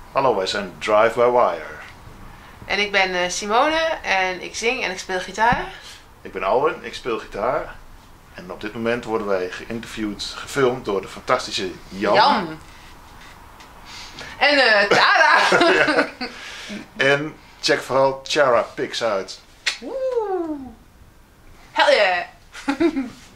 Hallo, wij zijn Drive by Wire. En ik ben Simone en ik zing en ik speel gitaar. Ik ben Alwin, ik speel gitaar. En op dit moment worden wij gefilmd door de fantastische Jan. En Tara. Ja. En check vooral Chara Pics uit. Woe! Hell yeah!